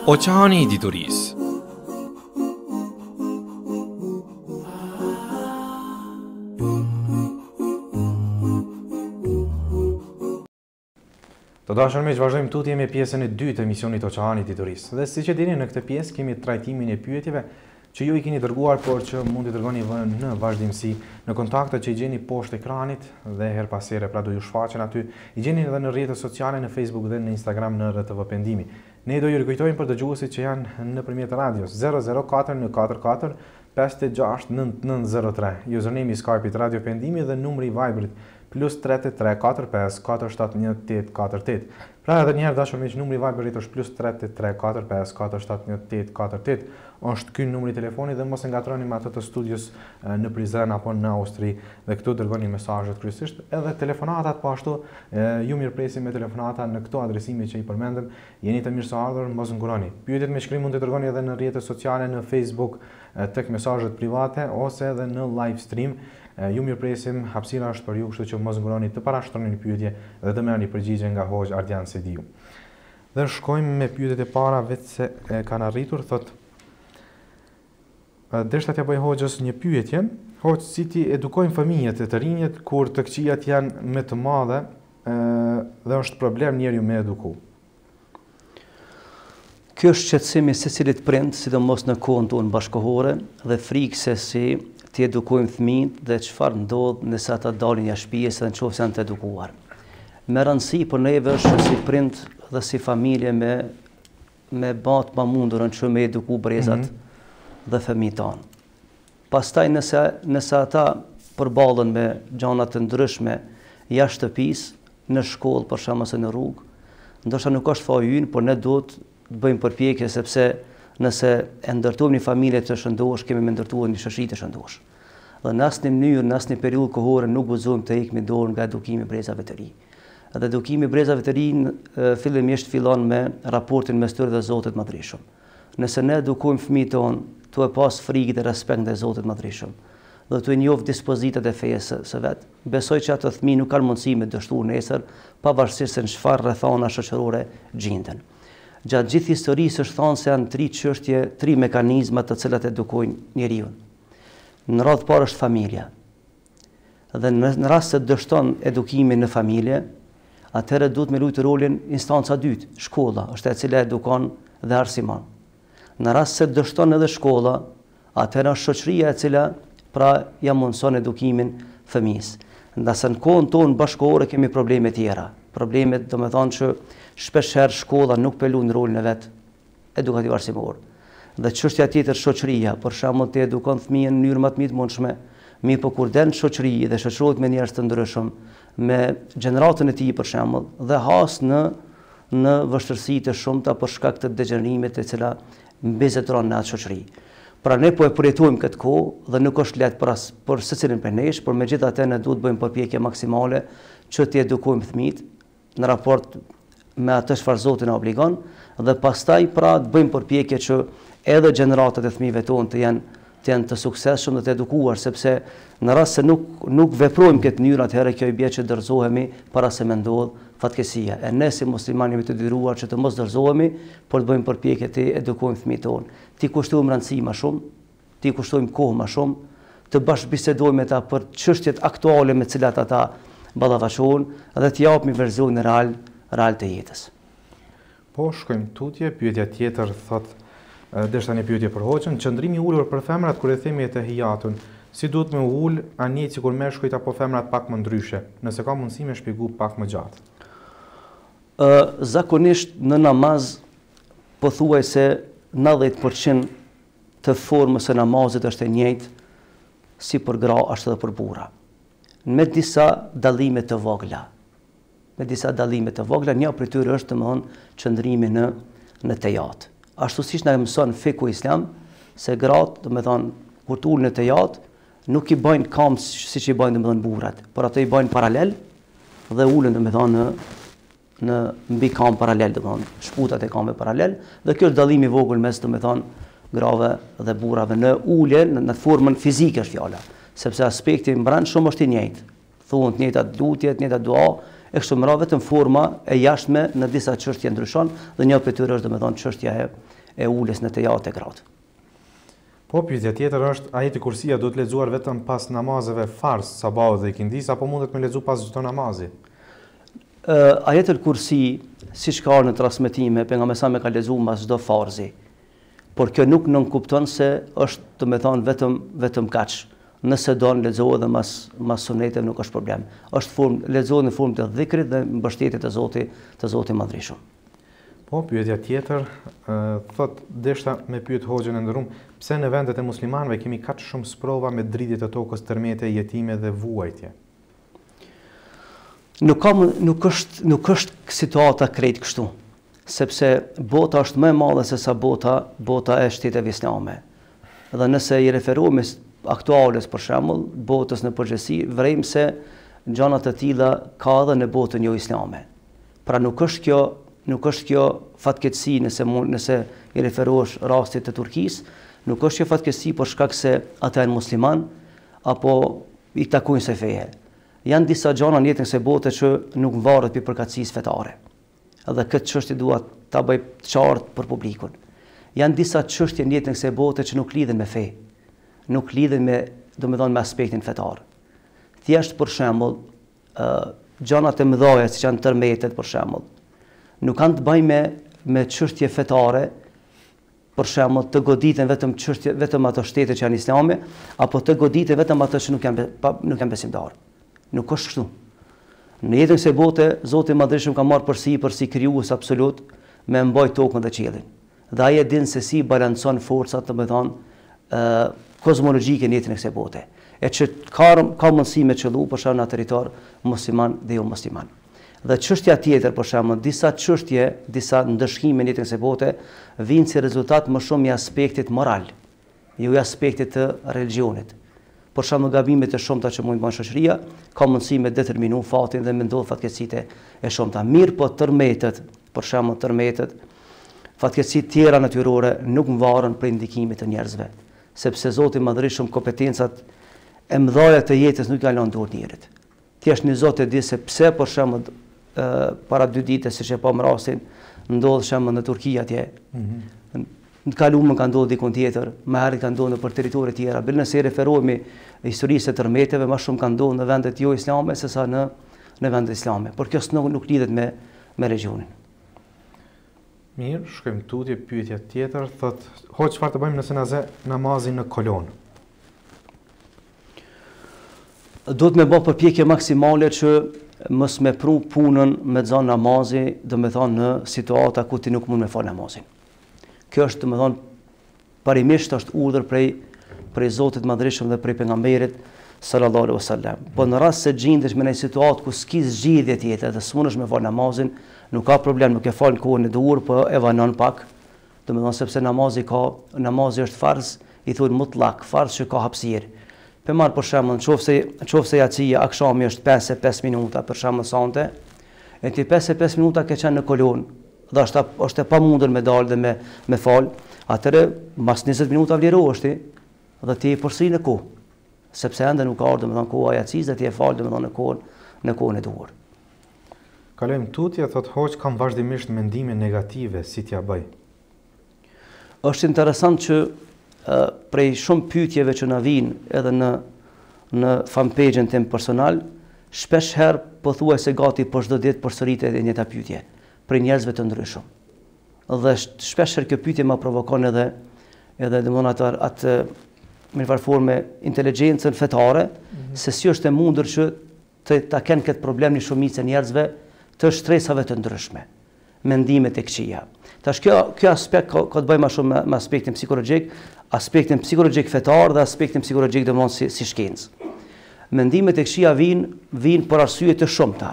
Oceani Editoris. Të dashur miq, vazhdojmë tutje me pjesën e dytë të emisionit Oceani Editoris. Dhe siç e dini, në këtë pjesë kemi trajtimin e pyetjeve që ju i keni dërguar, por që mund t'i dërgoni në vazhdimsi në kontaktet që i gjeni poshtë ekranit dhe her pas here pra do ju shfaqen aty. I gjeni edhe në rrjetet sociale, në Facebook dhe në Instagram në RTV Pendimi. Ne do ju rikujtojmë për dëgjuesit që janë nëpërmjet radios 004 56 9903. Username i Skype-it Radio Pendimi dhe numri i Viberit +33 45 471 848. Pra edhe njëherë dashur miq, numri i Viberit është +33 45 471 848. Është ky numri i telefonit dhe mos e ngatroni me atë të studios në Prizren apo në Austri dhe këtu dërgoni mesazhet kryesisht, edhe telefonatat po ashtu ju mirpresim me telefonata në këto adresime që i përmendëm. Jeni të mirëseardhur, mos nguroni. Pyetjet me shkrim mund të dërgoni edhe në rrjetet sociale, në Facebook tek mesazhet private ose edhe në live stream. Ju mirpresim, hapësira është për ju, kështu që mos nguroni të parashtroni pyetje dhe të merrni përgjigje nga Hoxh Ardian Sediu. Dhe shkojmë me pyetjet e para, vetë se kanë arritur, thotë deshta t'ja bëj Hoxhës një pyetje. Hoxh, si ti edukojnë fëmijët e të rinjët kur të këqijat janë me të madhe dhe është problem njeriu me eduku? Kjo është shqetësimi secilit prind, sidomos në kohën tonë bashkëkohore, dhe frikë se si ti edukojmë fëmijët dhe çfarë ndodh nëse ata dalin jashtë shtëpisë dhe nëse janë të edukuar. Me rëndësi për neve është si prind dhe si familje me batë ma mundurën që me eduku brezat dhe fëmijët tanë. Pastaj nëse ata përballen me gjëra të ndryshme jashtë shtëpisë, në shkollë për shkak ose në rrugë, ndoshta nuk është faji ynë, por ne duhet të bëjmë përpjekje, sepse nëse e ndërtojmë një familje të shëndosh, kemi me ndërtuar një shoqëri të shëndosh. Dhe në asnjë mënyrë, në asnjë periudhë kohore nuk guxojmë të heqmi dorë nga edukimi i brezave të ri. Edhe edukimi i brezave të ri fillimisht fillon me raportin mes tyre dhe Zotit Madhreshëm. Nëse ne edukojmë fëmijët tonë, tu e pas frikë dhe respekt ndaj Zotit Madhreshëm, dhe tu e njoh dispozitat e fesë së vet, besoj që ato fëmijë nuk kanë mundësi me dështuar nesër, pavarësisht se në çfarë rrethana shoqërore gjenden. Gjatë gjithë historisë është thonë se janë 3 çështje, 3 mekanizma të cilat edukojnë njeriu. Në radhë parë është familja. Dhe në rast se dështon edukimin në familje, atëherë duhet me luajtur rolin instanca dytë, shkolla, është e cila edukon dhe arsimon. Në rast se dështon edhe shkolla, atëherë është shoqëria e cila pra ja mundson edukimin fëmijës. Ndërsa në kohën tonë bashkëkohore kemi probleme tjera. Problemet domethënë që shpeshherë shkolla nuk pelon rolin e vet edukativ arsimor. Dhe çështja tjetër shoqëria, për shembull të edukon fëmijën në mënyrë më të mundshme, mirë po kur den shoqëri dhe shoqërohet me njerëz të ndryshëm, me gjeneratën e tij për shembull, dhe has në vështirësi të shumta për shkak të degenerimit të cila mbezetron në atë shoqëri. Pra ne po e përjetojmë këtë kohë dhe nuk është lehtë për secilin prej nesh, por megjithatë ne duhet bëjmë përpjekje maksimale që të edukojmë fëmijët në raport me atë çfarë Zoti na obligon, dhe pastaj pra të bëjmë përpjekje që edhe gjeneratat e fëmijëve tonë të jenë të suksesshëm dhe të edukuar, sepse në rast se nuk veprojmë këtë mënyrë, atëherë kjo i bie që dorëzohemi para se më ndodh fatkeqësia. E ne si muslimanë jemi të detyruar që të mos dorëzohemi, por të bëjmë përpjekje të edukojmë fëmijët tonë. Ti kushtojmë rëndësi më shumë, ti kushtojmë kohë më shumë, të bashkëbisedojmë me ta për çështjet aktuale me të cilat ata ballafaqohen dhe të japim versionin real të jetës. Po shkojmë tutje, pyetja tjetër thotë deshta një pyetje për Hoxhën, qëndrimi i ulur për femrat kur e themi te hijatun, si duhet me ul, a njëjtë sikur meshkujt apo femrat pak më ndryshe? Nëse ka mundësi me shpjegu pak më gjatë. Zakonisht në namaz pothuajse 90% të formës së namazit është e njëjtë si për gra ashtu edhe për burra. Me disa dallime të vogla. Një prej tyre është domthonë qëndrimi në tejat. Ashtu siç na mëson fiku islam, se gratë, domethënë, kur të ulën në tejat, nuk i bëjnë kam siç i bëjnë domethënë burrat, por ato i bëjnë paralel dhe ulën domethënë në mbi kam paralel, domethënë, shputat e kamve paralel, dhe kjo është dallimi i vogël mes domethënë grave dhe burrave në uljen, në formën fizike është fjala, sepse aspekti i brendshëm është i njëjtë. Thuhen të njëjtat lutje, të njëjta dua, E kështu me radhë vetëm forma e jashtme në disa çështje ndryshon dhe një prej tyre është domethënë çështja e uljes në teatr e gratë. Po pyetja tjetër është, ajeti kursia duhet lexuar vetëm pas namazeve farz, sabahut dhe ikindis, apo mundet me lexu pas çdo namazi? Ajetul kursi, siç ka në transmetime, pejgamberi sa me ka lexuar mas çdo farzi. Por kjo nuk nënkupton se është domethënë vetëm kaq. Nëse don lexohet dhe mas suneteve nuk është problem. Është lexohet në formë të dhikrit dhe mbështetjet të Zotit Madhreshëm. Po pyetja tjetër, thot deshta me pyet hoxhën e nderuar, pse në vendet e muslimanëve kemi kaq shumë sprova me dridhje të tokës, tërmete, jetime dhe vuajtje? Nuk është situata krejt kështu, sepse bota është më e madhe se sa bota e shteteve islame. Dhe nëse i referohemi aktuales për shembull, botës në përgjithësi, vrejmë se gjëra të tilla ka edhe në botën jo islame. Pra nuk është kjo fatkeqësi nëse i referohesh rastit të Turkisë, nuk është kjo fatkeqësi për shkak se ata janë musliman apo i takojnë se feje. Janë disa gjëra në jetën e kësaj bote që nuk varet për përkatësisë fetare. Edhe këtë çështje dua ta bëj qartë për publikun. Janë disa çështje në jetën e kësaj bote që nuk lidhen me fe, nuk lidhen me aspektin fetar. Thjesht për shembull, gjërat e mëdha siç janë tërmetet për shembull, nuk kanë të bëjnë me çështje fetare, për shembull të goditen vetëm ato shtete që janë islame, apo të goditen vetëm ato që nuk janë besimtar. Nuk është kështu. Në jetën e kësaj bote, Zoti i Madhreshëm ka marrë përsi krijues absolut me mbajt tokën dhe qiellin. Dhe ai e din se si balancon forcat, kozmologjike në jetën e kësaj bote. E që ka mundësi me qëllu për shembull në territor musliman dhe jo musliman. Dhe çështja tjetër, për shembull, disa ndëshkime në jetën e kësaj bote vijnë si rezultat më shumë i aspektit moral, jo i aspektit të religionit. Për shembull, gabimet e shumta që mund të bëjë shoqëria, ka mundësi me determinu fatin dhe me ndodh fatkeqësitë e shumta. Mirë, po tërmetet, për shembull, fatkeqësitë tjera natyrore nuk mbaren për ndikimit të njerëzve, sepse Zoti i Madhreshëm kompetencat e mëdha të jetës nuk kalon dorë njerit. Thjesht një Zot e di se pse, për shembull, para 2 ditë siç e pam rastin, ndodh shembull në Turqi atje. Në kaluam ka ndodhur diku tjetër, më herët ka ndodhur për territoire të tjera. Bile nëse referohemi historisë të tërmeteve, më shumë ka ndodhur në vendet jo islame sesa në vendet islame. Por kjo nuk lidhet me regjionin. Mirë, shkojmë tutje, pyetja tjetër, thot, hoç çfarë të bëjmë nëse na zë namazin në kolon? Duhet me bë përpjekje maksimale që mos me pru punën me zon namazi, domethënë në situata ku ti nuk mund me fal namazin. Kjo është domethënë parimisht është urdhër prej Zotit Madhreshëm dhe prej pejgamberit sallallahu alaihi wasallam. Po në rast se gjendesh me një situatë ku s'ki zgjidhje tjetër dhe s'mundesh me fal namazin, nuk ka problem, nuk e fal në kohën e duhur, po e vanon pak. Domethënë sepse namazi është farz, i thonë mutlak, farz që ka hapësirë. Për marr për shembull, nëse jacia akşami është 55 minuta për shembull sonte, e ti 55 minuta ke qenë në kolon, dhe është e pamundur me dalë dhe me fal, atëre mas 20 minuta vlirohesh ti dhe ti je përsëri në kohë, sepse ende nuk ka ardhur domethënë koha e jacis dhe ti e fal domethënë në kohën e duhur. Kalojmë tutje, thot hoç, kam vazhdimisht mendime negative, si t'ja bëj? Është interesant që prej shumë pyetjeve që na vijnë edhe në fanpage-n tim personal, shpesh herë pothuajse gati për çdo ditë përsëritet e njëjta pyetje për njerëzve të ndryshëm. Dhe shpesh herë kjo pyetje më provokon edhe domethënë atë me një formë inteligjencën fetare, se si është e mundur që ta kenë këtë problem një shumicë e njerëzve të shtresave të ndryshme, mendimet e këqija. Tash kjo aspekt ka të bëjë më shumë me aspektin psikologjik fetar dhe aspektin psikologjik domosdoshmë si shkencë. Mendimet e këqija vijnë për arsye të shumta.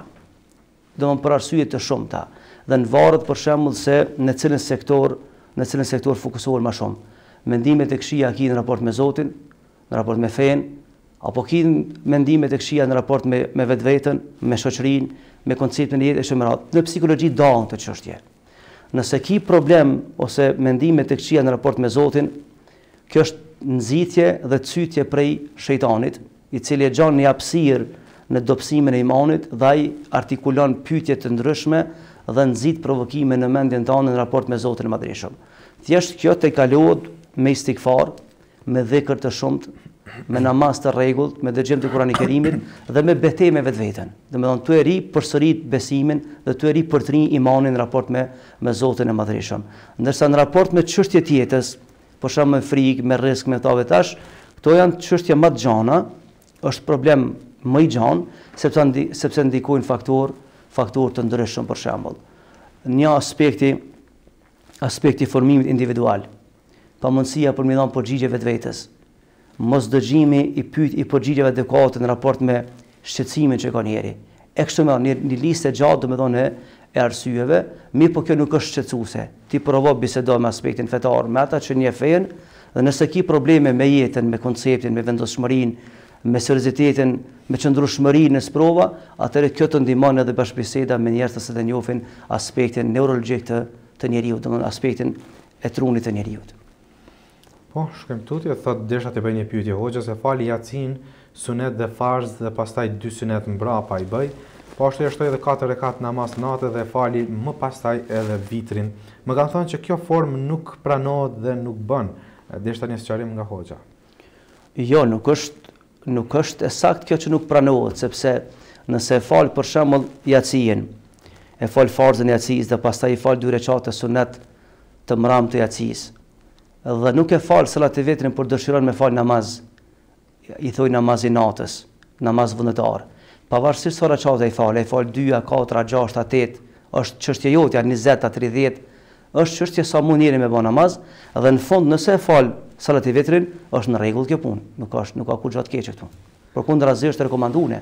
Dhe në varet për shembull se në cilën sektor fokusohen më shumë. Mendimet e këqija kanë në raport me Zotin, në raport me fen, apo kanë mendimet e këqija në raport me vetveten, me shoqërinë, me konceptin e jetës së radhë. Në psikologji dawn këtë çështje. Nëse ki problem ose mendimet e këqija në raport me Zotin, kjo është nxitje dhe cytje prej shejtanit, i cili e gjon një hapësirë në dobësimin e imanit dhe ai artikulon pyetje të ndryshme dhe nxit provokime në mendjen tonë në raport me Zotin e Madhreshëm. Thjesht kjo të kalohet me istikfar, me dhikr të shumt, me namaz të rregullt, me dëgjem të Kuranit Kerimit dhe me betejë me vetveten. Domethënë tu e ri përsërit besimin dhe tu e ri përtrin imanin në raport me Zotin e Madhreshëm. Ndërsa në raport me çështje tjetës, për shembull me frikë, me rrezik, me tave tash, këto janë çështje më të gjana, është problem më i gjanë sepse ndikojnë faktor të ndryshëm për shembull. Një aspekti formimit individual, pamundësia për me dhënë përgjigje vetvetes, mos dëgjimi i përgjigjeve adekuate në raport me shqetësimin që ka njeri. E kështu me një listë e gjatë domethënë e arsyeve, mirë po kjo nuk është shqetësuese. Ti provo bisedo me aspektin fetar, me ata që njeh fen, dhe nëse ki probleme me jetën, me konceptin, me vendosmërinë, me seriozitetin, me qëndrueshmërinë në sprova, atëherë kjo të ndihmon edhe bashkëbiseda me njerëz që të njohin aspektin neurologjik të njeriu, domethënë aspektin e trunit të njeriu. Po, shkrimtutja thot desha të bëj një pyetje hoxhës, e fali Yacin, sunet dhe farz dhe pastaj 2 sunet mbrapa i bëj. Po ashtu shtoj edhe 4 rekat namaz natë dhe fali më pastaj edhe vitrin. Më kanë thënë që kjo formë nuk pranohet dhe nuk bën. Desha një sqarim nga hoxha. Jo, nuk është saktë kjo që nuk pranohet, sepse nëse fal për shembull Yacin, e fal farzën e Yacis dhe pastaj i fal 2 rekate sunet të mram të Yacis, dhe nuk e falë salat e vetrin por dëshiron me falë namaz, i thoi namaz i natës, namaz vullnetar. Pavarësisht sa recate i falë 2, 4, 6, 8, është çështje jotja 20, 30, është çështje sa mund njeri me bë namaz, dhe në fund nëse e falë salat e vetrin, është në rregull kjo punë, nuk ka kur gjatë keqe këtu. Përkundrazi është rekomanduar.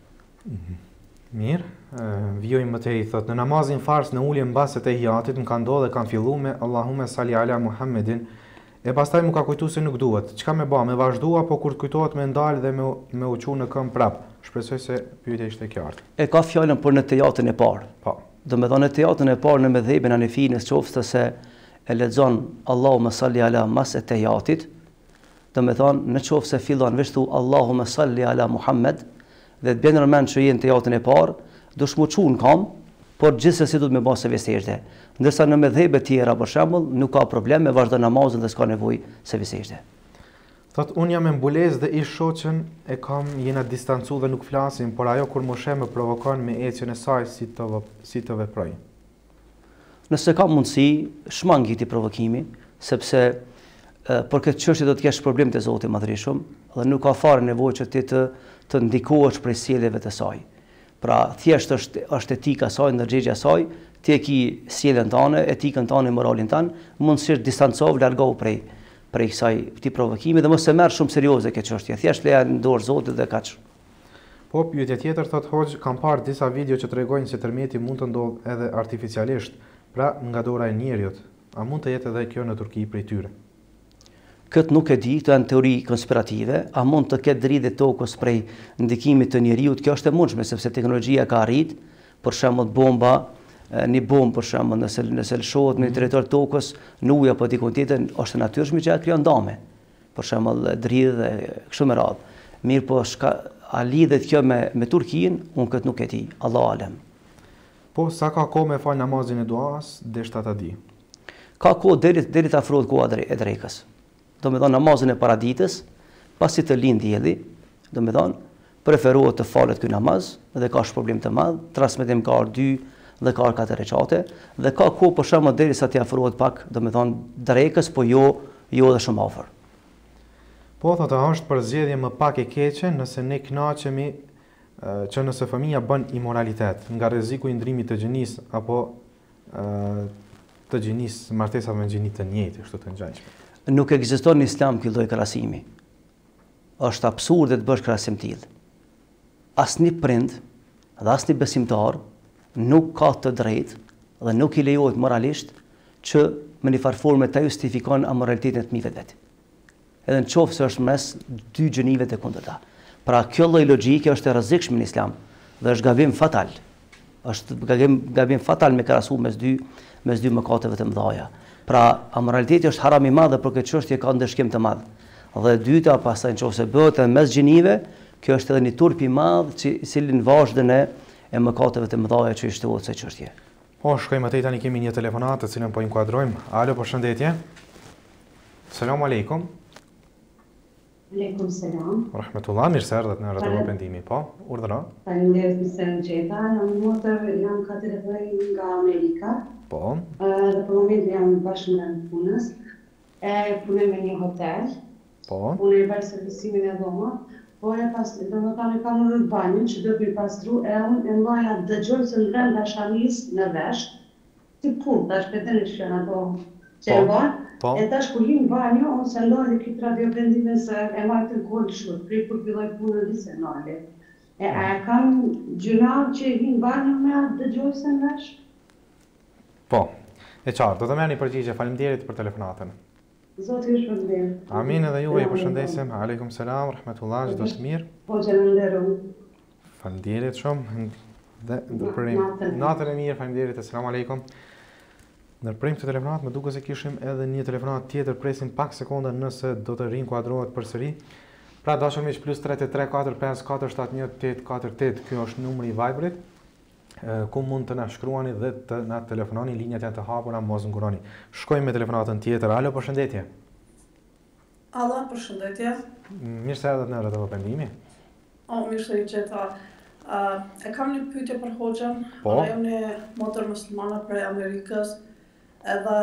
Mirë, vjojmë më tej, thot, në namazin fars në ulje mbas të hijatit më ka ndodhur dhe kanë filluar me Allahumme salli ala Muhammedin. E pastaj më ka kujtu se nuk duhet. Çka me ba? Me vazhdu apo kur kujtohet me ndalë dhe me uqu në këmbë prap? Shpresoj se pyetja ishte qartë. E ka fjalën për në tejatin e parë. Po. Domethënë në tejatin e parë në mëdhëbin Hanefi nëse se e lexon Allahumma salli ala mas e tejatit, domethënë nëse fillon vetë Allahumma salli ala Muhammed dhe të bën rëmend që jeni në tejatin e parë, do shmuçu në këmbë, por gjithsesi duhet me bë se vështirë. Ndërsa në mëdhëbe tjera për shembull nuk ka problem me vazhdo namazin dhe s'ka nevojë se vështirë. Thot, unë jam me mbulesë dhe ish shoqën e kam jena distancu dhe nuk flasim, por ajo kur moshe më provokon me ecjen e saj si të veproj. Nëse ka mundësi, shmangi këtij provokimi, sepse për këtë çështje do të kesh problem te Zoti i Madhreshëm dhe nuk ka fare nevojë që ti të ndikohesh prej sjelljeve të saj. Pra thjesht është etika saj, ndërgjegjja saj, ti e ki sjelljen tënde, etikën tënde, moralin tënd, mundësisht distancohu, largohu prej këtij provokimi dhe mos e merr shumë serioze këtë çështje. Thjesht leja në dorë Zotit dhe kaq. Po pyetja tjetër thot hoxh, kam parë disa video që tregojnë se tërmeti mund të ndodhë edhe artificialisht, pra nga dora e njerëzit. A mund të jetë edhe kjo në Turqi prej tyre? Këtë nuk e di, këto janë teori konspirative, a mund të ketë dridhje tokës prej ndikimit të njeriut, kjo është e mundshme sepse teknologjia ka arrit, për shembull bomba, një bombë për shembull nëse lëshohet në territor tokës, në ujë apo diku tjetër, është e natyrshme që krijon dame. Për shembull dridhje kështu me radhë. Mirë po a lidhet kjo me Turqinë, unë këtë nuk e di, Allahu alem. Po sa ka kohë me fal namazin e duas, deshta ta di. Ka kohë deri të afrohet koha e drekës. Domethënë namazin e paraditës, pasi të lind dielli, domethënë preferohet të falet ky namaz dhe ka problem të madh, transmetim ka 2 dhe ka 4 recate dhe ka kohë për shembull derisa të afrohet pak, domethënë drekës, po jo edhe shumë afër. Po thotë është përzgjedhje më pak e keqe nëse ne kënaqemi që nëse fëmia bën immoralitet, nga rreziku i ndrimit të gjinis apo të gjinis, martesave me gjini të njëjtë, kështu të ngjashme. Nuk ekziston në Islam ky lloj krahasimi. Është absurde të bësh krahasim të tillë. Asnjë prind dhe asnjë besimtar nuk ka të drejtë dhe nuk i lejohet moralisht që me një farë forme ta justifikon amoralitetin e fëmijëve vet. Edhe në qoftë se është mes 2 gjinive të kundërta. Pra kjo lloj logjike është e rrezikshme në Islam dhe është gabim fatal. Është gabim fatal me krahasu mes dy mëkateve të mëdha. Pra amoraliteti është haram i madh dhe për këtë çështje ka ndeshkim të madh. Dhe e dyta, pastaj nëse bëhet mes gjinive, Kjo është edhe një turp i madh i cili në vazhdën e mëkateve të mëdha që i shtohet se çështje. Po, shkojmë atej tani kemi një telefonat të cilën po inkuadrojmë. Alo, përshëndetje. Selam aleikum. Aleikum selam. Rahmetullah, mirë se erdhët në Radio Pendimi. Po, urdhëro. Faleminderit më se gjeta. Jam Katerina nga Amerika. Po. Dhe për momentin jam bashkë me punës. Punoj me një hotel. Po. Punoj bërë servisimin e dhomës. Po e pas, domethënë kam në banjën që do t'i pastru e unë e mbaja dëgjoj se në brenda shanis në vesh, si pull, tash petën e shkën ato që e mbanë, e tash kur hinë banjë, unë se ndojnë këtë Radio Pendime se e majtë në kodë shurë, prej kur filloj punë në dise nale. A kam gjuna që hinë banjë me atë dëgjoj se në vesh? Po, e qartë, do të merrni përgjigje, faleminderit për telefonatën. Zoti ju shpërblet. Amin edhe juve, ju përshëndesim. Aleikum selam, rahmetullah, çdo të mirë. Po xhelenderu. Faleminderit shumë. Dhe ndërprim. Natën e mirë, faleminderit, selam aleikum. Ndërprim këtë telefonat, më duket se kishim edhe një telefonat tjetër, presim pak sekonda nëse do të rinkuadrohet përsëri. Pra dashur miq, +33 45 471 848, ky është numri i Viberit. Ku mund të na shkruani dhe të na telefononi, linjat janë të hapura, mos nguroni. Shkojmë me telefonatën tjetër. Alo, përshëndetje. Alo, përshëndetje. Mirë se erdhët në Radio Pendimi. Mirë se ju gjeta. E kam një pyetje për hoxhën. Po. Jam një motër muslimane prej Amerikës. Edhe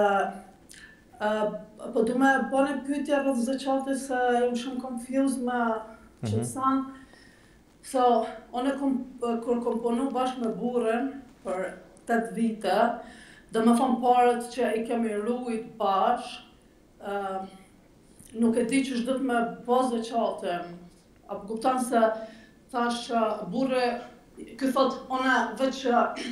po du me bë një pyetje rreth zakatit se jam shumë confused me çfarë. So, unë kur kom punu bashkë me burën për 8 vite, dhe me thonë parët që i kemi rrujt bashkë, nuk e di që shdo të me bazë qatë. Apo kuptan se thash burë, këtë thot, unë veç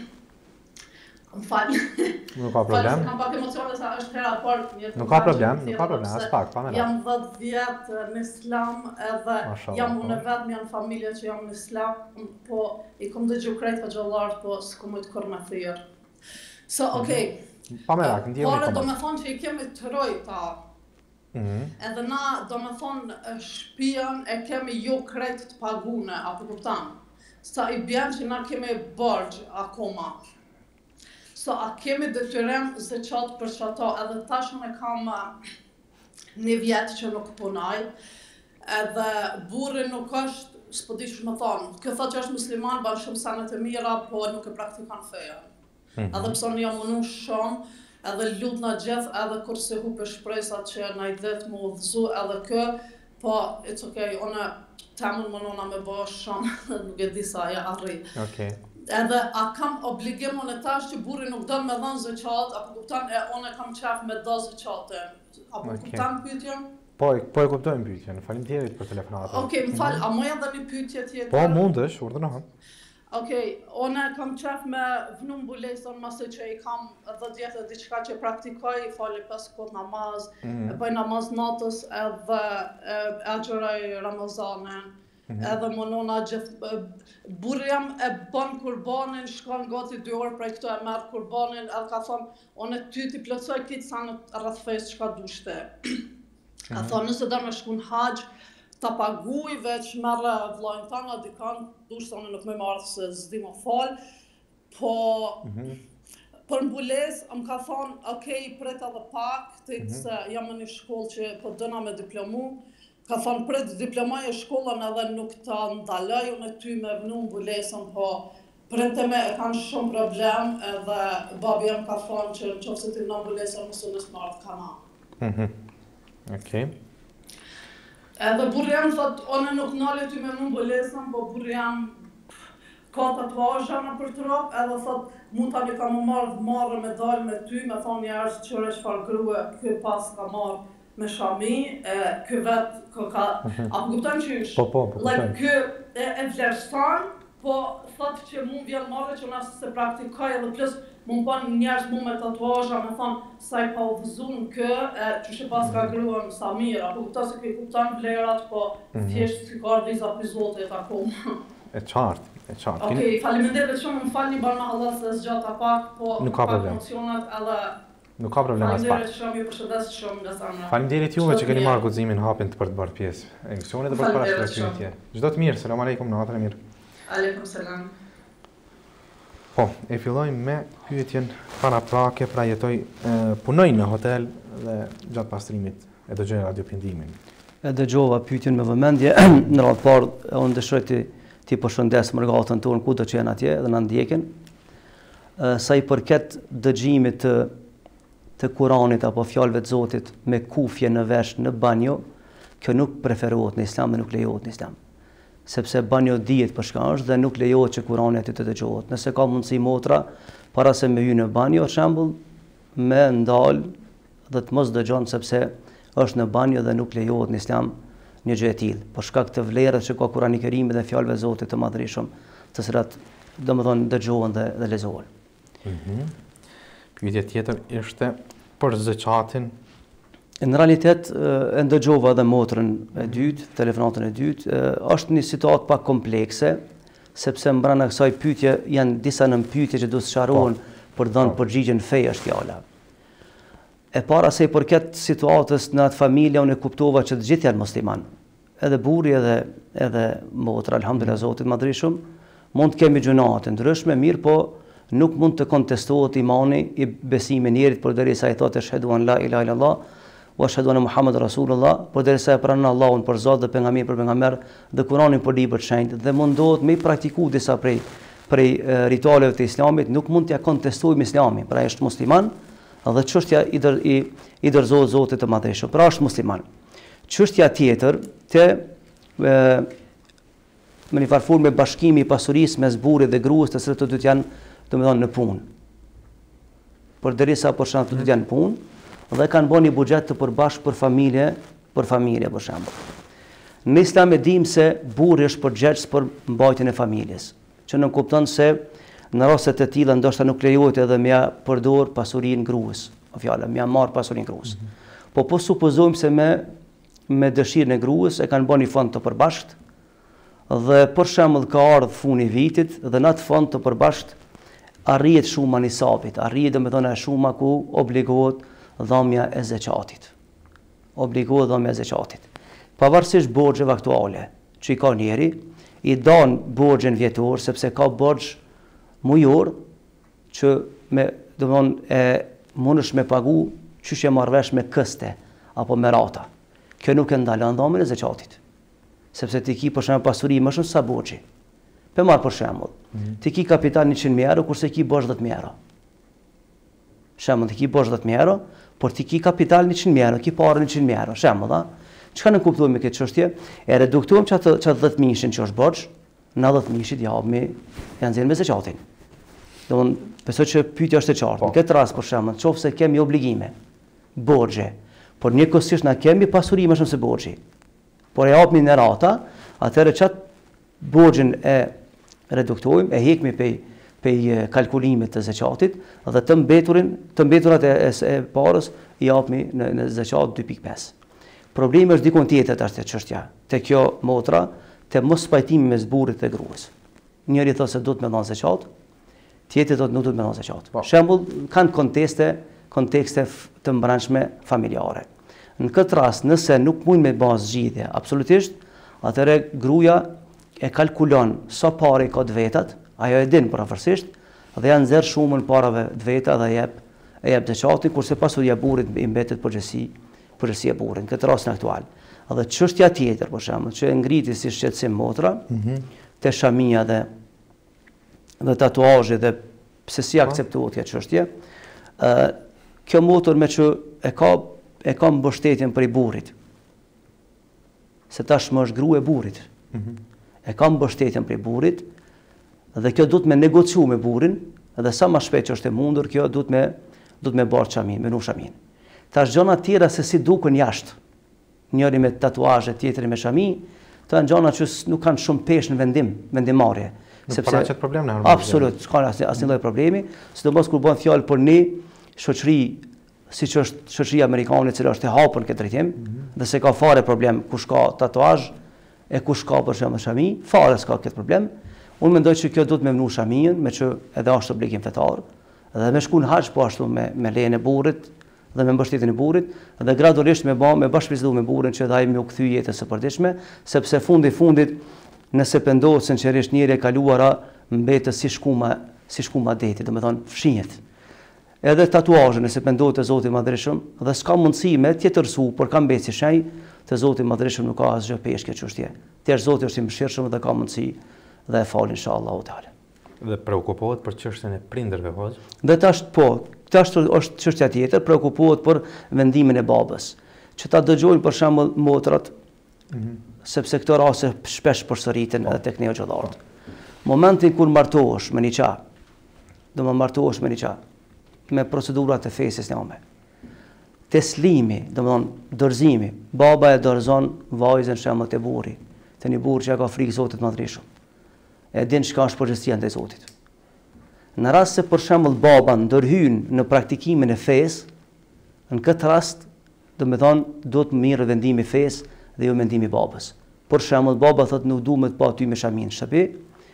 më falë. Nuk ka problem. Kam pak emocione sa është hera parë një. Nuk ka problem, as pak, pa me jam 10 vjetë në islam edhe jam unë vetëm janë familje që jam në islam, po i kom dëgju krejt për gjallartë, po s'kom ujtë kur me thyrë. So, okej. Pa me rak, ndjemi Pare do me thonë që i kemi të rojta. Edhe na do me thonë shpijen e kemi jo krejt të pagune, apo kuptan. Sa i bjen që na kemi bërgjë akoma. So, a kemi detyrem zeqat për qëto, edhe tash unë kam një vjetë që nuk punaj, edhe burri nuk është, s'po di që më thonë, këtë thot që është musliman, banë shumë sanet e mira, po nuk e praktikan feja. Edhe pëse unë jam unu shumë, edhe lut në gjithë, edhe kur se hupe shpresat që na i dhëtë më udhëzu edhe kë, po, it's okay, unë temën më nona me bërë shumë, nuk e di sa ja arri. Edhe a kam obligim unë tash që burri nuk do me dhënë zeqat, apo kuptan e unë kam qef me do zeqate. Apo kuptan pyetjen? Po e kuptojmë pyetjen, faleminderit për telefonatën. Okej, më fal, a më edhe një pyetje tjetër? Po mundesh, urdhëro. Okej, unë kam qef me vënu mbulesën mase që i kam 10 vjetë diçka që praktikoj, fali 5 kohë namaz, bëj namaz natës edhe agjëroj Ramazanin. Edhe më nona gjithë, burri jam e bën kurbanin, shkon gati 2 orë prej këto e merë kurbanin, edhe ka thonë, unë ty t'i plëcoj kitë sa në rreth fejës që ka dushte. Ka thonë, nëse do me shku në haqë, ta paguj veç merë vllajën tana, dikan, dushte unë nuk me marrë se zdi më falë, po për mbules, më ka thonë, okej, pret edhe pak, të se jam në një shkollë që po dëna me diplomu, ka thonë pret diplomaj e shkollën edhe nuk ta ndaloj unë ty me vënu mbulesën, po prente me e kanë shumë problem edhe babi jam ka thonë që në qofë se ti vënu mbulesën mësë nësë marrët kana. Okej. Edhe burri jam thot, one nuk nale ty me vënu mbulesën, po burri jam ka të vazha në për trop, edhe thot, mund tani ka më marrë me dalë me ty, me thonë njerës qëre qëfar grue, këj pas ka marrë me shami, kë vetë ka... Apo kupton që është? Po, kë e vlerëson, po thot që mund vjen marrë që nësë se praktikoj edhe plus mund bën njerës mund me tatuazha, me thonë sa i pa uvëzun kë, që shë pas ka grua në Samir, apo kupton se këj kupton vlerat, po thjesht si ka ardhiza pizotit akoma. E qartë. Okej, faleminderit shumë, më falni bërë në Allah se zgjata pak, po pak emocionat edhe... Nuk ka problem as pak. Faleminderit shumë, ju përshëndes shumë nga zemra. Faleminderit juve që keni marrë guximin hapin për të bërë pjesë e emisionit dhe për të parashkruar pyetje. Çdo të mirë, selam aleikum, natën e mirë. Aleikum selam. Po, e fillojmë me pyetjen paraprake, pra punoj në hotel dhe gjatë pastrimit e dëgjoj radiopindimin. E dëgjova pyetjen me vëmendje, në radhë parë unë dëshiroj ti përshëndes mërgatën tonë ku do që janë atje dhe na ndjekin. Sa i përket dëgjimit të Kuranit apo fjalëve të Zotit me kufje në vesh në banjo, kjo nuk preferohet në Islam dhe nuk lejohet në Islam. Sepse banjo dihet për çka është dhe nuk lejohet që Kurani aty të dëgjohet. Nëse ka mundësi motra para se me hyrë në banjo, për shembull, me ndal dhe të mos dëgjon sepse është në banjo dhe nuk lejohet në Islam një gjë e tillë. Për shkak të vlerës që ka Kurani i Kerimi dhe fjalëve të Zotit të Madhërisëm, të cilat domethënë dëgjohen dhe lexohen. Pyetja tjetër ishte për zakatin. Në realitet e ndëgjova edhe motrën e dytë, telefonatën e dytë, është një situatë pak komplekse, sepse mbrana kësaj pyetje janë disa pyetje që duhet sqarohen për dhënë përgjigjen feje është fjala. E para se i përket situatës në atë familje, unë e kuptova që të gjithë janë musliman. Edhe burri edhe motra, alhamdulillah Zotit Madhërisëm, mund të kemi gjunat të ndryshme, mirë po nuk mund të kontestohet imani i besimin njerit përderisa i thotë ashhadu an la ilaha illallah wa ashhadu anna Muhammadar Rasulullah, përderisa e pranon Allahun për Zot dhe pejgamberin për pejgamber dhe Kur'anin për libër të shenjtë dhe mundohet me i praktiku disa prej ritualeve të Islamit, nuk mund t'ja kontestojmë Islamin, pra është musliman dhe çështja i dorëzohet Zotit të Madhërisëm, pra është musliman. Çështja tjetër me një farë formë bashkimi i pasurisë mes burrit dhe gruas, të cilët të dy janë domethënë në punë. Përderisa për shembull të dy janë në punë dhe kanë bërë një buxhet të përbashkët për familje për shembull. Në Islam e dim se burri është përgjegjës për mbajtjen e familjes, që nuk kupton se në raste të tilla ndoshta nuk lejohet edhe me përdor pasurinë gruas, fjala me marr pasurinë gruas. Po supozojmë se me dëshirën e gruas e kanë bërë një fond të përbashkët dhe për shembull ka ardhur funi i vitit dhe në atë fond të përbashkët arrihet shuma nisabit, arrihet domethënë shuma ku obligohet dhëmja e zakatit. Obligohet dhëmja e zakatit. Pavarësisht borxheve aktuale që i ka njeri, i don borxhin vjetor sepse ka borxh mujor që mundesh me pagu çysh e marrësh me këste apo me rata. Kjo nuk e ndalon dhëmën e zakatit. Sepse ti ki për shembull pasuri më shumë sa borxhi. Për marë për shembull, ti ki kapital 100.000 euro, kurse ki borxh 10.000 euro. Shembull, ti ki borxh 10.000 euro, por ti ki kapital 100.000 euro, ki parë 100.000 euro. Shembull, çka ne kuptojmë me këtë çështje? E reduktojmë çatë 10.000 që është borxh, në 10.000 japmi janë nxjerrë me zakatin. Domthonë, besoj që pyetja është e qartë. Në këtë rast për shembull, nëse kemi obligime, borxhe, por njëkohësisht na kemi pasuri më shumë se borxhi. Por e japmi në rata, atëherë çat borxhin e reduktojmë, e hekmi pej kalkulimit të zakatit dhe të mbeturat e parës i japmi në zakat 2.5. Problemi është dikon tjetër tash te çështja, te kjo motra, te mos pajtimi mes burrit dhe gruas. Njëri thotë se do të më dhon zakat, tjetri thotë nuk do të më dhon zakat. Për shembull, kanë kontekste të mbrëmshme familjare. Në këtë rast, nëse nuk mund me bën zgjidhje absolutisht, atëherë gruaja e kalkulon sa parë ka të vetat, ajo e din përafërsisht dhe janë nxjerr shumën parave të veta dhe e jep zakatin, kurse pasuria e burrit i mbetet përgjithësi e burrit. Këtë rast aktual. Dhe çështja tjetër për shembull, që e ngriti si shqetësim motra, te shamia dhe tatuazhi dhe pse si akceptohet kjo çështje, kjo motor me që e ka mbështetjen për i burrit. Se tashmë është grua e burrit. E ka mbështetjen për i burrit dhe kjo duhet me negociu me burrin dhe sa më shpejt që është e mundur, kjo duhet me bërë çamin, me nu shamin. Tash gjëna tjera se si duken jashtë, njëri me tatuazhe, tjetri me shami, të janë gjëna që nuk kanë shumë peshë në vendimmarrje. Sepse paraqet problem në harmoni. Absolut, s'ka asnjë lloj problemi, sidomos kur bën fjalë për një shoqëri siç është shoqëria amerikane, e cila është e hapur këtë drejtim, dhe se ka fare problem kush ka tatuazh e kush ka për shembull shami, fare s'ka këtë problem. Unë mendoj që kjo duhet me mnu shamin, me që edhe është obligim fetar, dhe me shku në haxh po ashtu me lejen e burrit dhe me mbështetjen e burrit dhe gradualisht me bashkëbisedu me burrin që ai më u kthy jetës së përditshme, sepse fundit nëse pendohet sinqerisht njëri e kaluara mbetet si shkuma deti, domethënë fshihet. Edhe tatuazhe nëse pendohet te Zoti i Madhërisëm dhe s'ka mundësi me tjetërsu, por ka mbetë si shenjë te Zoti i Madhërisëm nuk ka asgjë pesh kjo çështje. Thjesht Zoti është i mëshirshëm dhe ka mundësi dhe e fal inshallah teala. Dhe preokupohet për çështjen e prindërve hoxh? Dhe tash është çështja tjetër, preokupohet për vendimin e babës. Që ta dëgjojnë për shembull motrat, sepse këto raste shpesh përsëriten edhe tek ne xhallarët. Momentin kur martohesh me nikah, do të martohesh me nikah me procedurat e fesë islame. Teslimi, domethënë dorëzimi, baba e dorëzon vajzën shembull te burri, te një burr që ka frikë Zotit të Madhërisëm. E din çka është përgjegjësia ndaj Zotit. Në rast se për shembull baba ndërhyn në praktikimin e fesë, në këtë rast, domethënë duhet të mirë vendimi i fesë dhe jo mendimi i babës. Për shembull baba thotë nuk duhet të pa ty me shamin në shtëpi.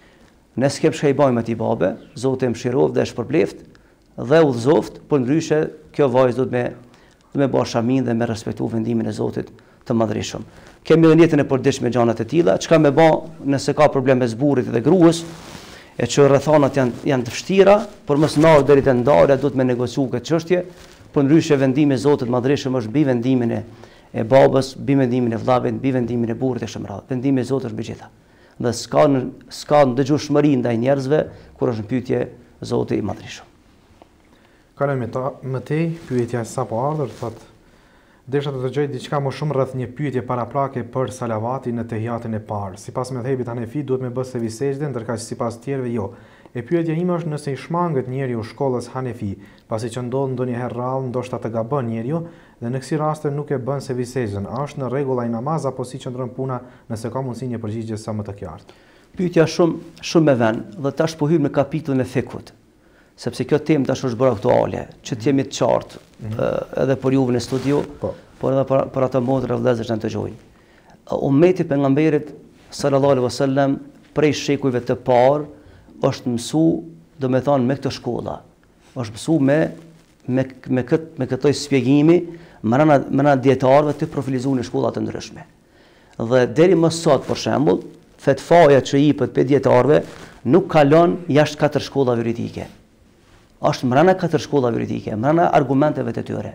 Ne s'kem çka i bëjmë atij babe, Zoti e mëshiroft dhe e shpërbleft dhe udhëzoft, por ndryshe kjo vajzë do të me bësh shamin dhe me respektu vendimin e Zotit të Madhërisëm. Kemi edhe jetën e përditshme gjanat e tilla, çka me bë nëse ka probleme me burrit dhe gruas, e që rrethanat janë të vështira, por mos ndar deri te ndarja duhet me negociu këtë çështje, por ndryshe vendimi i Zotit të Madhërisëm është mbi vendimin e babës, mbi vendimin e vllavit, mbi vendimin e burrit e shëmrat. Vendimi i Zotit është mbi gjitha. Dhe s'ka dëgjueshmëri ndaj njerëzve kur është në pyetje Zoti i Madhërisëm. Kalojmë më tej, pyetja sapo ardhur thotë, desha të dëgjoj diçka më shumë rreth një pyetje paraprake për salavatin në tehiatin e parë. Sipas mëdhëbit Hanefi duhet me bë sevi sejdë, ndërsa sipas tjerëve jo. E pyetja ime është nëse i shmangët njeriu shkollës Hanefi, pasi që ndodh ndonjëherë rrallë, ndoshta të gabon njeriu dhe në kësi raste nuk e bën sevi sejdën, a është në rregull ai namaz apo si qëndron puna, nëse ka mundësi një përgjigje sa më të qartë? Pyetja shumë me vend dhe tash po hym në kapitullin e fikut. Sepse kjo temë tash është bërë aktuale, që të jemi të qartë, edhe për juve në studio, por edhe për ata motra e vëllezër që na dëgjojnë. Ummeti pejgamberit sallallahu alaihi wasallam prej shekujve të parë është mësu, domethënë me këtë shkolla. Është mësu me këto shpjegimi mëna dietarëve të profilizuar në shkolla të ndryshme. Dhe deri më sot për shembull, fetfaja që jepet pe dietarëve nuk kalon jashtë 4 shkollave juridike. Është mbrana 4 shkolla juridike, mbrana argumenteve të tyre.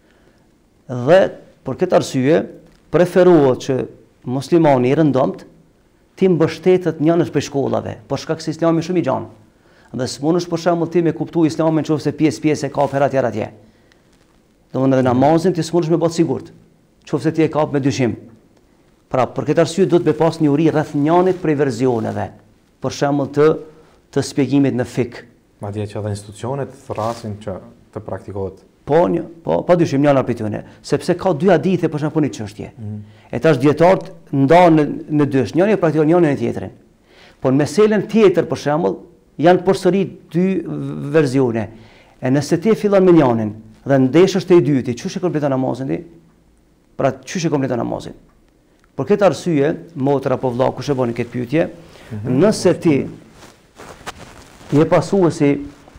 Dhe për këtë arsye preferohet që muslimani i rëndomt ti mbështetet njënës për shkollave, për shkak se Islami shumë i gjanë. Dhe s'munësh për shembull ti me kuptu Islamin nëse pjesë e ka opera tjera atje. Domthonë edhe namazin ti s'munësh me bë sigurt, nëse ti e kap me dyshim. Pra për këtë arsye duhet me pas një uri rreth njënit prej versioneve, për shembull të shpjegimit në fik. Madje që edhe institucionet thrasin që të praktikohet. Pa dyshim njëna prej tyre, sepse ka 2 hadithe për shembull një çështje. E tash dietarët ndanë në dysh, njëri e praktikon njërin e tjetrin. Por në meselën tjetër për shembull janë përsërit 2 versione. E nëse ti fillon me njërin dhe ndeshësh te i dyti, çuçi kompleton namazin ti? Pra çuçi kompleton namazin. Për këtë arsye, motra apo vëlla kush e bën këtë pyetje, nëse ti je pasuesi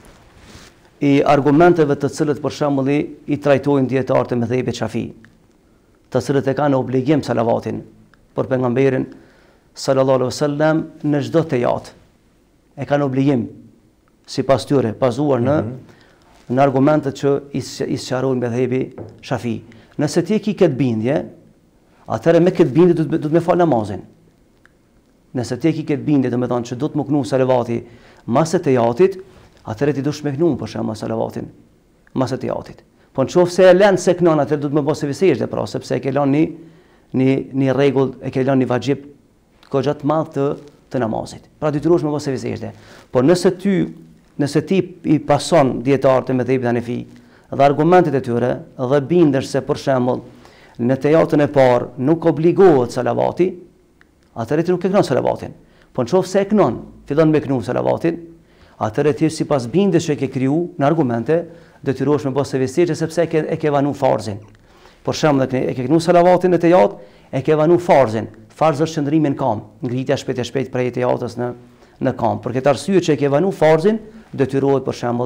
i argumenteve të cilët për shembull i trajtojnë dietarët e mëdhëbit Shafi, të cilët e kanë obligim salavatin për pejgamberin sallallahu alaihi wasallam në çdo tejat. E kanë obligim sipas tyre, bazuar në argumentet që i sqarojnë mëdhëbi Shafi. Nëse ti ke këtë bindje, atëherë me këtë bindje do të më fal namazin. Nëse ti ke këtë bindje, domethënë që do të më knu salavati mas e tejatit, atëherë ti dush me knu për shembull salavatin mas e tejatit. Po nëse e lën se knon, atëherë do të më bëj sevisësh pra, sepse e ke lënë një rregull, e ke lënë një vajxhib goxha të madh të namazit. Pra detyrohesh me bëj sevisësh. Po nëse ti i pason dietarët e mëdhëbit Hanefi dhe argumentet e tyre dhe bindesh se për shembull në tejatën e parë nuk obligohet salavati, atëherë ti nuk e knon salavatin. Po nëse e knon, fillon me knu salavatin, atëherë ti sipas bindjes që ke kriju në argumente, detyrohesh me bëj sevisësh sepse e ke vanu farzin. Për shembull, e ke knu salavatin në tejat, e ke vanu farzin. Farz është qëndrimi në kam, ngritja shpejt prej tejatës në kam. Për këtë arsye që e ke vanu farzin, detyrohet për shembull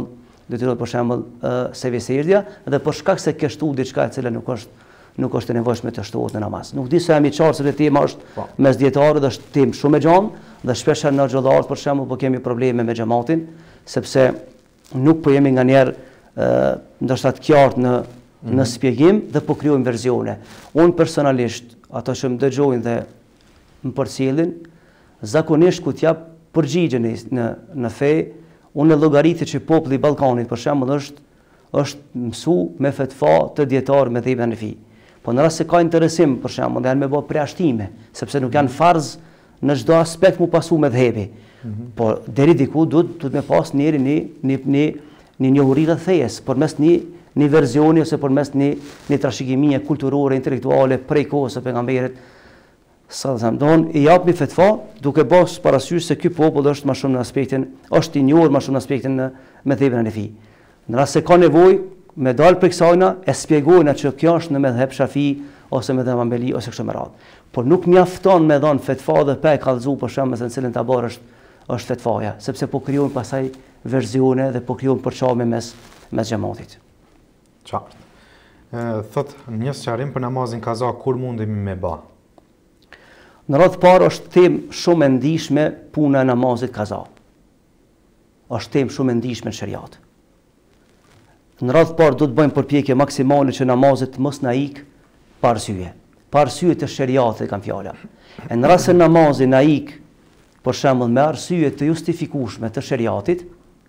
detyrohet për shembull seviserdhja dhe për shkak se ke shtu diçka e cila nuk është e nevojshme të shtohet në namaz. Nuk di se jam i qartë se tema është mes dietarëve dhe është temë shumë e gjatë dhe shpesh në xhollarët për shembull po kemi probleme me xhamatin sepse nuk po jemi nganjëherë ndoshta të qartë në shpjegim dhe po krijojmë versione. Unë personalisht ato që më dëgjojnë dhe më përcjellin, zakonisht ku t'jap përgjigjen në fe, unë llogaritë që populli i Ballkanit për shembull është mësu me fetva të dietar me dhëbën e fi. Po në rast se ka interesim për shembull, janë me bë preashtime, sepse nuk janë farz në çdo aspekt mu pasu me dhëbi. Po deri diku duhet me pas njëri një njohuri rreth fejes, përmes një versioni ose përmes një trashëgimie kulturore, intelektuale prej kohës së pejgamberit sallallahu alaihi wasallam. I jap mi fetva duke bos parasysh se ky popull është më shumë në aspektin, është i njohur më shumë në aspektin me dhëbën e fi. Në rast se ka nevojë me dal për kësajna e shpjegojnë që kjo është në medheb Shafi ose medheb Hanbeli ose kështu me radhë. Por nuk mjafton me dhënë fetva dhe pa e kallëzu për shembull se në cilën tabar është fetvaja, sepse po krijojnë pasaj versione dhe po krijojnë përçarje mes xhamatit. Qartë. Thot një sqarim për namazin kaza kur mundemi me bë? Në radhë parë është temë shumë e ndihshme puna e namazit kaza. Është temë shumë e ndihshme në shariat. Në radhë parë do të bëjmë përpjekje maksimale që namazet mos na ik pa arsye. Pa arsye të shariatit kanë fjala. E në rast se namazi na ik për shembull me arsye të justifikueshme të shariatit,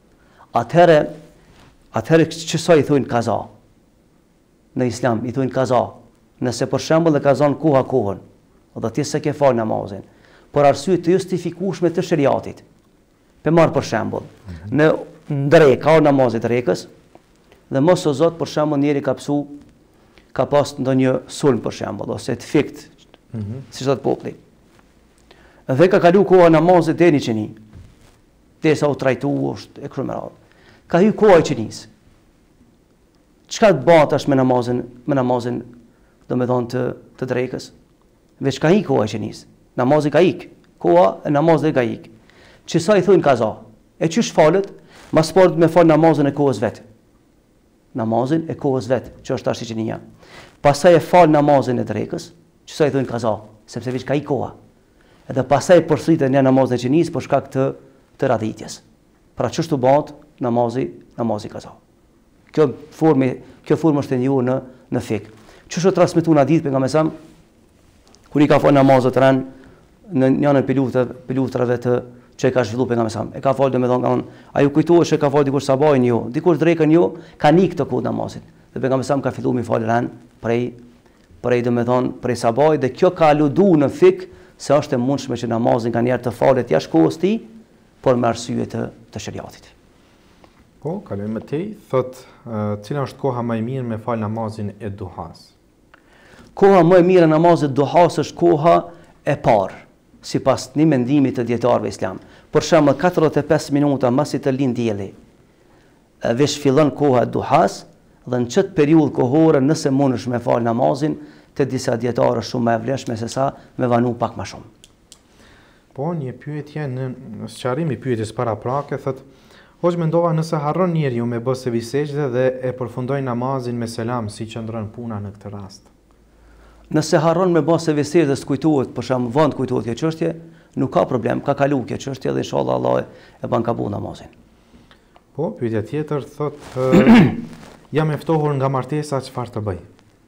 atëherë ç'sa i thonë kaza? Në islam i thonë kaza. Nëse për shembull e kazon kohën, do të se ke fal namazin, por arsye të justifikueshme të shariatit. Pe marr për shembull, në drekë ka namazit drekës dhe mos o zot për shembull njëri ka pas ndonjë sulm për shembull ose të fikt, si thot populli. Dhe ka kalu koha namazit deri në qeni. Derisa u trajtu është e kështu me radhë. Ka hyrë koha e qenis. Çka të bëhet tash me namazin domethënë të drekës? Veç ka ik koha e qenis. Namazi ka ik. Koha e namazit ka ik. Çisa i thonë kaza. E çish falet? Mas port me fal namazin e kohës vet. Namazin e kohës vet, që është tash i qenia. Pastaj e fal namazin e drekës, çisa i thonë kaza, sepse veç ka ik koha. Edhe pastaj përsëritet në namazin e qenis për shkak të radhitjes. Pra çështu bëhet namazi kaza. Kjo formë është e njohur në fik. Çështë transmetuar në ditë pejgamberi kur i ka fal namazet rënë në një për luftrave që ka zhvilluar pejgamberi. E ka fal domethënë ai u kujtohet se ka fal dikush sabahin jo, dikush drekën jo, ka nik të kohë namazit. Dhe pejgamberi ka filluar mi fal rënë prej domethënë prej sabahit dhe kjo ka aluduar në fik se është e mundshme që namazin nganjëherë të falet jashtë kohës tij, por me arsye të shariatit. Po, kalojmë te, thot, cila është koha më e mirë me fal namazin e duhas? Koha më e mirë e namazit duhas është koha e parë, sipas një mendimi të dietarëve islam. Për shembull 45 minuta mbasi të lind dielli. Vesh fillon koha e duhas dhe në çet periudhë kohore nëse mundesh me fal namazin të disa dietarë shumë më e vlefshme se sa me vanu pak më shumë. Po, një pyetje në sqarim i pyetjes paraprake thot, hoq mendova nëse harron njeriu me bë sevisejde dhe e përfundoi namazin me selam, si qëndron puna në këtë rast? Nëse harron me bë sevisejde dhe s'kujtohet, për shembull, vend kujtohet kjo çështje, nuk ka problem, ka kalu kjo çështje dhe inshallah Allah e ban kabul namazin. Po, pyetja tjetër thot, jam e ftohur nga martesa, çfarë të bëj?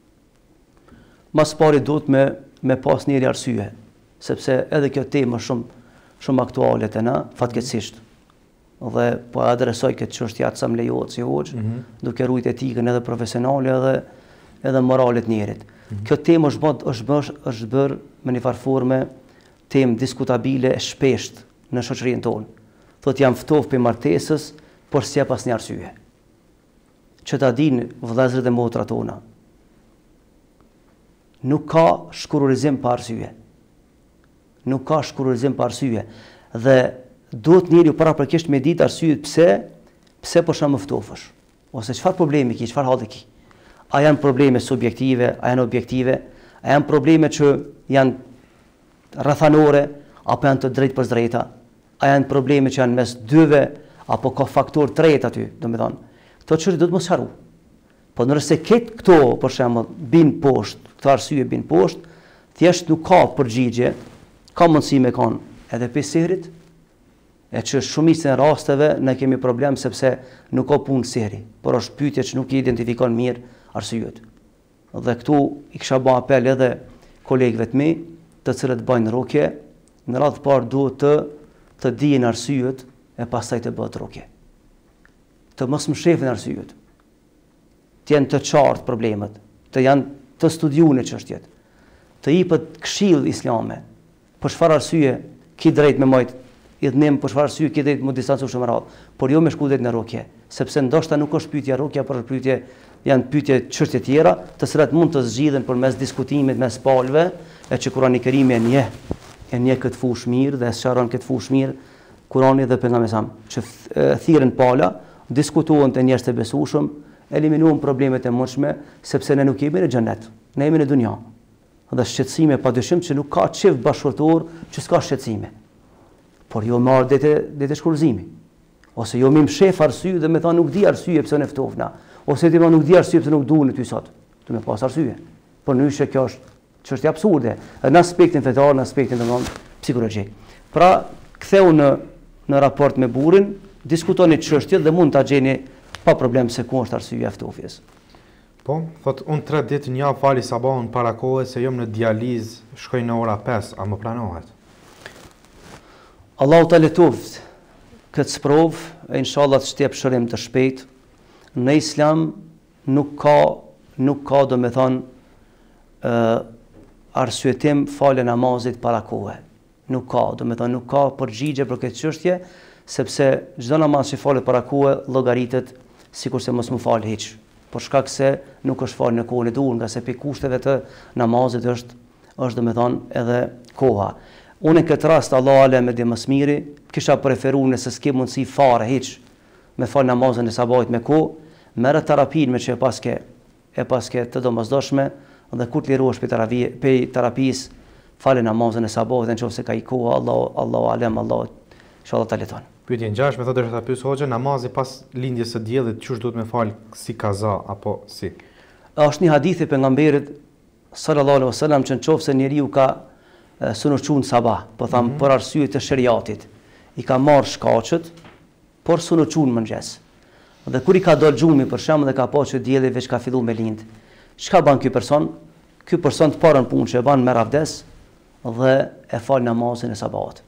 Mas pari duhet me pas njëri arsye, sepse edhe kjo temë është shumë aktuale te na, fatkeqësisht. Dhe po adresoj këtë çështje atë sa më lejohet si hoxh, duke ruajtur etikën edhe profesionale edhe moralet të njerit. Kjo temë është bërë me një farë forme temë diskutabile e shpesht në shoqërinë tonë. Thotë jam ftofur për martesës, por s'ja pas një arsye. Që ta dinë vëllezërit dhe motrat tona. Nuk ka shkurorizim pa arsye. Nuk ka shkurorizim pa arsye. Dhe duhet njeriu paraprakisht me ditë arsyet pse po sham ftofësh. Ose çfarë problemi ke, çfarë halli ke. A janë probleme subjektive, a janë objektive, a janë probleme që janë rrethanore apo janë të drejtë për drejta, a janë probleme që janë mes dyve apo ka faktor tretë aty, domethënë. Këto çështje do të mos harru. Po nëse këto për shembull bin poshtë, këto arsye bin poshtë, thjesht nuk ka përgjigje, ka mundësi me kanë edhe pe sihrit, e që shumicën e rasteve ne kemi problem sepse nuk ka punë sihri, por është pyetje që nuk i identifikon mirë arsyet. Dhe këtu i kisha bë apel edhe kolegëve të mi, të cilët bëjnë rukje, në radhë parë duhet të dijen arsyet e pastaj të bëhet rukje. Të mos mshefin arsyet. Të janë të qartë problemet, të janë të studiuar çështjet. Të jepet këshill islame. Për çfarë arsye ki drejt me mojt idhnim, për çfarë arsye ki drejt me distancu shumë radh, por jo me shku drejt në rukje, sepse ndoshta nuk është pyetja rukja, por pyetje janë pyetje çështje tjera, të cilat mund të zgjidhen përmes diskutimit mes palëve, e që Kurani i Kerimi e njeh këtë fushë mirë dhe sqaron këtë fushë mirë Kurani dhe pejgamberi sa që thirrën pala, diskutuan të njerëz të besueshëm, eliminuan problemet e mundshme, sepse ne nuk jemi në xhenet, ne jemi në dunja. Dhe shqetësime padyshim që nuk ka çift bashkëtorë që s'ka shqetësime. Por jo marr dete shkurzimi. Ose jo më mshef arsye dhe më thon nuk di arsye pse ne ftofna, ose ti më nuk di arsye pse nuk duhen ty sot. Tu më pas arsye. Por nyshe kjo është çështje absurde, në aspektin fetar, në aspektin psikologjik. Pra, ktheu në raport me burrin, diskutoni çështjet dhe mund ta gjeni pa problem se ku është arsyeja e ftofjes. Po, thot unë 3 ditë një javë fali sabahun para kohës se jom në dializë, shkoj në ora 5, a më planohet? Allahu ta letoft këtë sprov, e inshallah të shtjep shërim të shpejt. Në Islam nuk ka do me thonë arsyetim falë namazit para kohë. Nuk ka përgjigje për këtë çështje, sepse çdo namaz që falet para kohë llogaritet sikur se mos më fal hiç. Por shkak se nuk është falë në kohën e duhur, nga se pe kushteve të namazit është do me thonë edhe koha. Unë në këtë rast Allah ale me dhe më smiri, kisha preferuar nëse s'ke mundësi fare hiç me falë namazin e sabahit me kohë, merë terapin me që e paske të domosdoshme, dhe kur të lirohesh pe terapisë, falë namazin e sabahit nëse ka i koha, Allahu alem, Allah inshallah ta leton. Pyetje ngjashme thotë është ta pyes hoxha, namazi pas lindjes së diellit çush duhet me fal, si kaza apo si? Është një hadith i pejgamberit sallallahu alaihi wasallam që nëse njeriu ka sunuçun sabah, po tham për arsye të shariatit, i ka marrë shkaqet, por sunuçun mëngjes. Dhe kur i ka dal xhumi për shemb dhe ka pasur që dielli veç ka filluar me lind, çka bën ky person? Ky person të parën punë që e bën me abdes dhe e fal namazin e sabahut.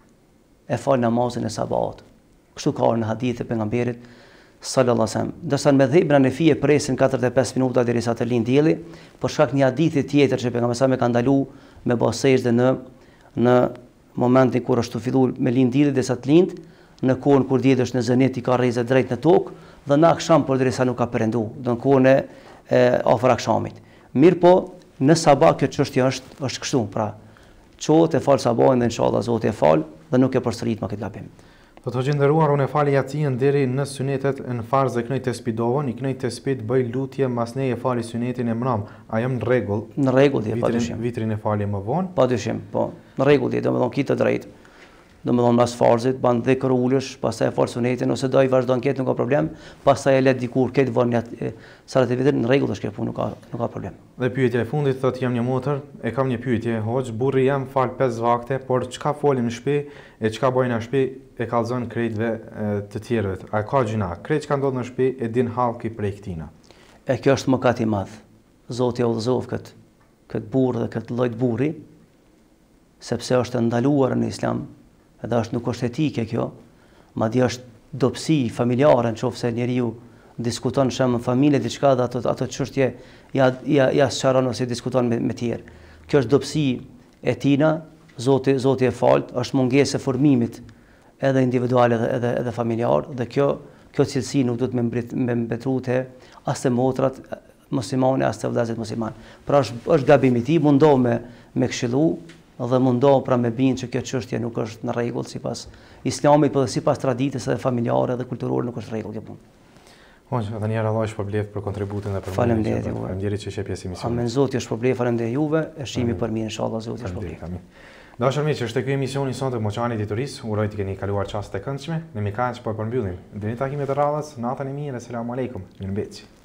Kështu ka në hadith e pejgamberit sallallahu alaihi wasallam. Ndërsa me dhëbra në fije presin 45 minuta derisa të lind dielli, për shkak një hadithi tjetër që pejgamberi sa më ka ndaluar me bosejë në momentin kur është filluar me lind dielli derisa të lind, në kohën kur dielli është në zenit i ka rrezë drejt në tokë dhe në akşam por derisa nuk ka perëndu, do në kohën e afër akşamit. Mirë po, në sabah kjo çështje është kështu, pra çohet e fal sabahin dhe inshallah Zoti e fal dhe nuk e përsërit më këtë gabim. Do të hoxhë nderuar, unë fali yacin deri në sunetet në farz e kënaj tespidovën, i kënaj tespit bëj lutje mas ne e fali sunetin e mram. A jam në rregull? Në rregull je, padyshim. Vitrin e fali më vonë? Padyshim, po. Në rregull je, domethënë ki të drejtë. Domethënë mas farzit ban dhikr ulësh, pastaj fal sunetin ose do i vazhdon këtë nuk ka problem, pastaj e let dikur këtë vën salat e vitrit në rregull është kjo punë, nuk ka problem. Dhe pyetja e fundit thotë jam një motër, e kam një pyetje, hoxh, burri jam fal 5 vakte, por çka folim në shtëpi e çka bëjnë në shtëpi e kallzon krejtve të tjerëve. A ka gjuna? Krejt çka ndodh në shtëpi e din hallki prej këtina. E kjo është mëkat i madh. Zoti e udhëzov kët burr dhe kët lloj burri, sepse është ndaluar në Islam. Edhe nuk është etike kjo, madje është dobësi familjare nëse njeriu diskuton në familje diçka dhe ato çështje ja sqaron ose diskuton me tjerë. Kjo është dobësi e tina, Zoti e falt, është mungesë e formimit edhe individual edhe familjar dhe kjo cilësi nuk duhet me mbetruar as te motrat muslimane as te vëllezërit musliman. Pra është gabim i tij, mundohu me këshillu dhe mundohu pra me bind që kjo çështje nuk është në rregull sipas Islamit, por sipas traditës edhe familjare dhe kulturore nuk është rregull kjo punë. Hoxha, dhe njerë Allah shpërblet për kontributin dhe për faleminderit juve. Faleminderit që ishte pjesë e misionit. Amen, Zoti ju shpërblet, faleminderit juve, e shihemi për mirë inshallah, Zoti ju shpërblet. Dashur miq, është ky emisioni sonte Moçani Ditoris. Uroj të keni kaluar çaste të këndshme. Ne mi kaq po përmbyllim. Deri në takimet e radhës, natën e mirë, selam aleikum. Mirëmbëjtje.